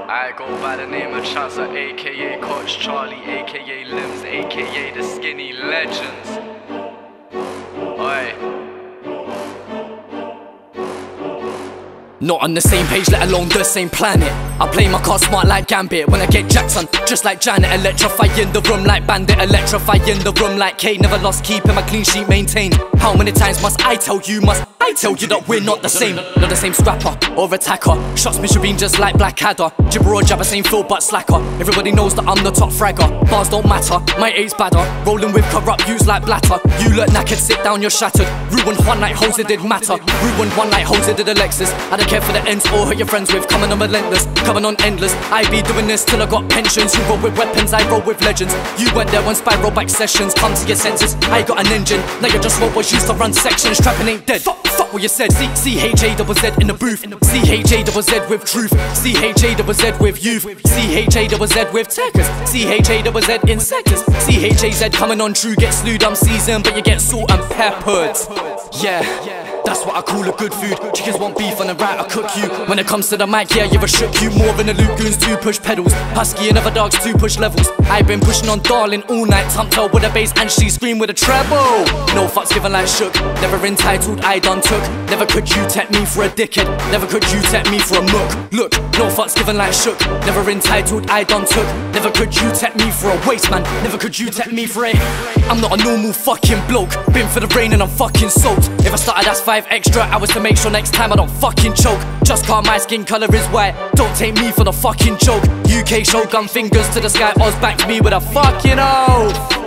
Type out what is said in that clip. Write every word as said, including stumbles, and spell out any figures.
I go by the name of Chancellor, aka Coach Charlie, aka Limbs, aka the Skinny Legends. Oi. Not on the same page, let alone the same planet. I play my card smart like Gambit. When I get Jackson, just like Janet. Electrifying the room like Bandit. Electrifying the room like Kane. Never lost, keeping my clean sheet maintained. How many times must I tell you, must I tell you that we're not the same? Not the same scrapper or attacker. Shots me been just like Blackadder. Gibber or jabber, same field but slacker. Everybody knows that I'm the top fragger. Bars don't matter, my eight's badder. Rolling with corrupt views like Blatter. You look knackered, sit down, you're shattered. Ruined one night, hoes, it did matter. Ruined one night, hoes, it did Alexis. I don't care for the ends or who you're friends with. Coming on relentless, coming on endless. I be doing this till I got pensions. You roll with weapons, I roll with legends. You went there on spiral back sessions. Come to your senses, I got an engine. Now you're just what was used to run sections. Trapping ain't dead, fuck, fuck what you said. C C H A double Z in the booth. C H A double Z with truth. C H A double Z with youth. C H A double Z with techers. C H A double Z in sectors. C H A Z coming on true. Get slewed, I'm seasoned, but you get salt and peppered. Yeah, that's what I call a good food. Chickens want beef on the right, I cook you. When it comes to the mic, yeah, you're a shook you. More than the Luke Goons, two push pedals. Husky and other dogs, two push levels. I've been pushing on darling all night. Tumped her with a bass and she screamed with a treble. No fucks given like shook. Never entitled, I done took. Never could you take me for a dickhead. Never could you take me for a muck. Look, no fucks given like shook. Never entitled, I done took. Never could you take me for a waste man. Never could you take me for a... I'm not a normal fucking bloke. Been for the rain and I'm fucking soaked. If I started, that's five extra hours to make sure next time I don't fucking choke. Just cause my skin colour is white, don't take me for the fucking joke. U K shogun, fingers to the sky. Oz back to me with a fucking oath.